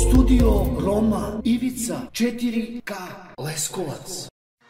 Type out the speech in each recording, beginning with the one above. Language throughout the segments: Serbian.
Studio Roma, Ivica 4K Leskovac.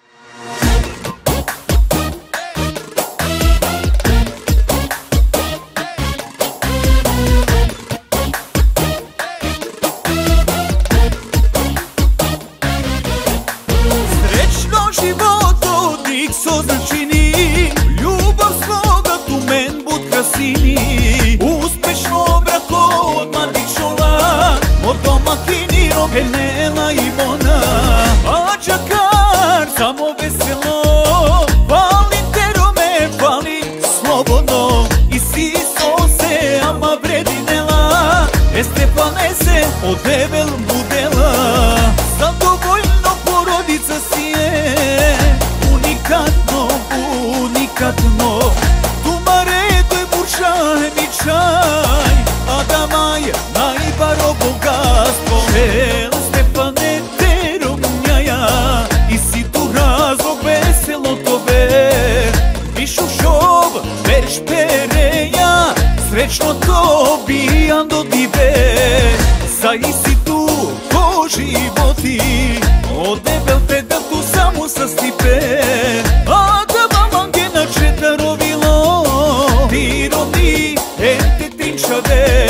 Srećno život od njih so začini, ljubav svoga tu men bud krasini. Uspešno brako od mladih šola, od domakini Robenela i Bona. A čakar samo veselo, valim te Rome, valim slobodno. I siso se ama vredinela, Estefanese od debel budela. Zadovoljno porodica si je, unikatno, unikatno. Tumare to je buršaj mi čaj, a dama je najbaro bogatstvo. Stefane te Romnjaja, i si tu razlog veselo tove. Višu šov, verš pereja, srećno to bijam do dive. Sa i si tu ko životi, od debel te da tu samo sa stipe. A da vam gena četarovilo, ti rodni ente trinčave.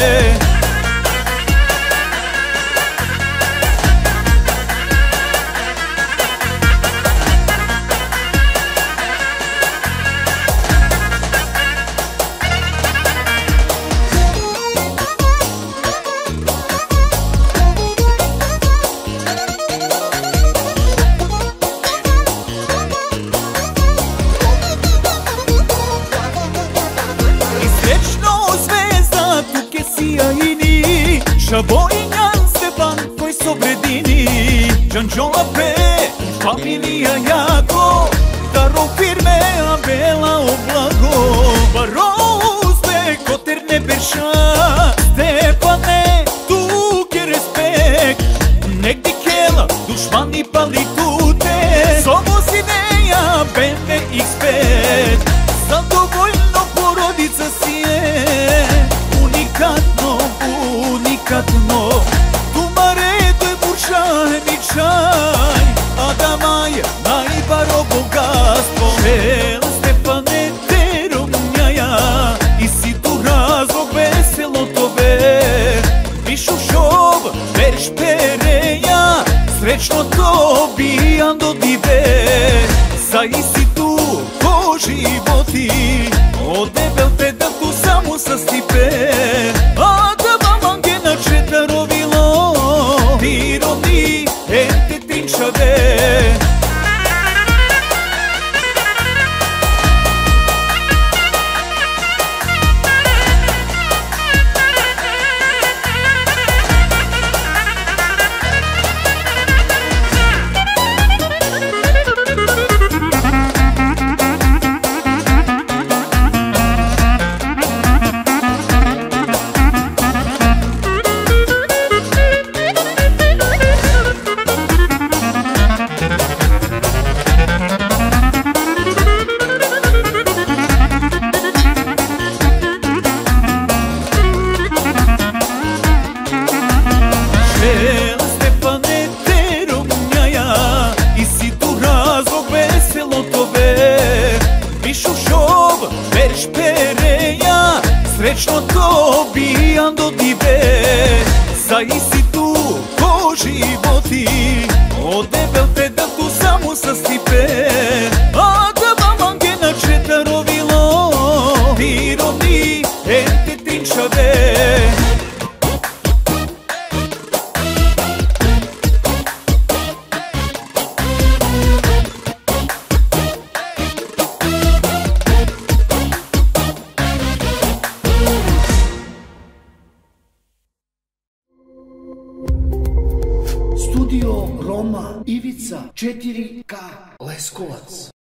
Šabojnjan Stepan koji so vredini, Đanđola pe, familija jako, daro firme a bela oblago. Baro uzbe koterne berša, Stepane tu ke respekt. Negdi kela, dušmani pali tute, sobo sineja BMW X5. Zadovoljno porodica si je, unikatno, unikatno. Tumare to je buršaj mi čaj, a dama je najbaro bogatstvo. Stefane te Romnjaja, i si tu razlog veselo tove. Višu šov, verš pereja, srećno to bijam do dive. Sa i si tu ko životi, od debel te da tu samo sa stipe. A da vam gena četarovilo, ti rodni ente trinčave. Stefane te Romnjaja, i si tu razlog veselo tove. Višu šov, verš pereja, srećno to bijam do dive. Sa i si tu ko životi, od debel te da tu samo sa stipe. A da vam gena četarovilo, ti rodni ente trinčave. Studio Roma, Ivica 4K Leskovac.